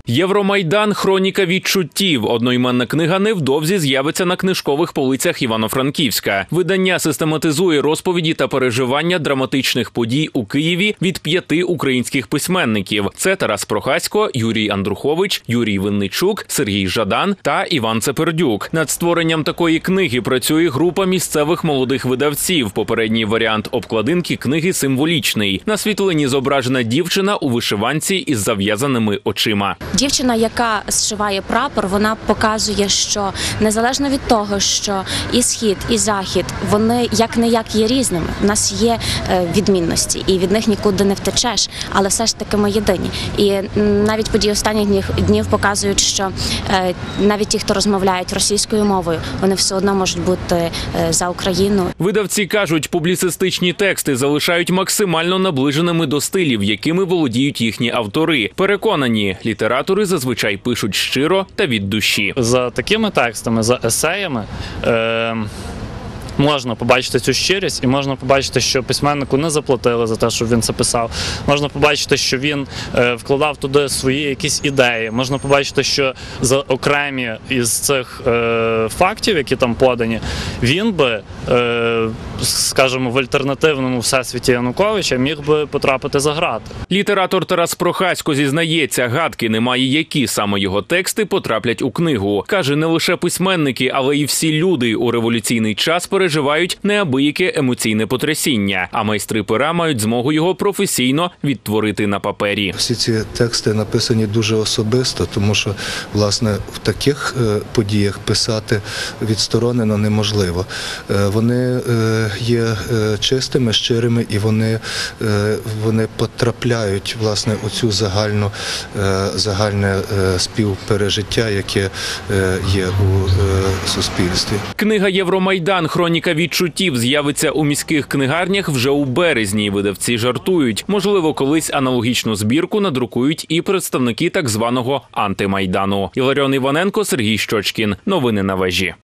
Євромайдан – хроніка відчуттів. Одноіменна книга невдовзі з'явиться на книжкових полицях Івано-Франківська. Видання систематизує розповіді та переживання драматичних подій у Києві від 5 українських письменників. Це Тарас Прохасько, Юрій Андрухович, Юрій Винничук, Сергій Жадан та Іван Цепердюк. Над створенням такої книги працює група місцевих молодих видавців. Попередній варіант обкладинки книги символічний. На світлині зображена дівчина у вишиванці із зав'язаними очима. Дівчина, яка зшиває прапор, вона показує, що незалежно від того, що і Схід, і Захід, вони як-не-як є різними. У нас є відмінності, і від них нікуди не втечеш, але все ж таки ми єдині. І навіть події останніх днів показують, що навіть ті, хто розмовляють російською мовою, вони все одно можуть бути за Україну. Видавці кажуть, публіцистичні тексти залишають максимально наближеними до стилів, якими володіють їхні автори. Переконані, літератори зазвичай пишуть щиро та від душі. За такими текстами, за есеями можна побачити цю щирість і можна побачити, що письменнику не заплатили за те, щоб він це писав. Можна побачити, що він вкладав туди свої якісь ідеї. Можна побачити, що за окремі із цих фактів, які там подані, він би, скажімо, в альтернативному всесвіті Януковича міг би потрапити за грати. Літератор Тарас Прохасько зізнається, гадки немає, які саме його тексти потраплять у книгу. Каже, не лише письменники, але і всі люди у революційний час переживають неабияке емоційне потрясіння, а майстри пера мають змогу його професійно відтворити на папері. Всі ці тексти написані дуже особисто, тому що, власне, в таких подіях писати відсторонено неможливо. Вони є чистими, щирими, і вони потрапляють, власне, у цю загальне співпережиття, яке є у суспільстві. Книга «Євромайдан. Хроніка відчуттів» з'явиться у міських книгарнях вже у березні. Видавці жартують. Можливо, колись аналогічну збірку надрукують і представники так званого антимайдану. Іларіон Іваненко, Сергій Щочкін. Новини на вежі.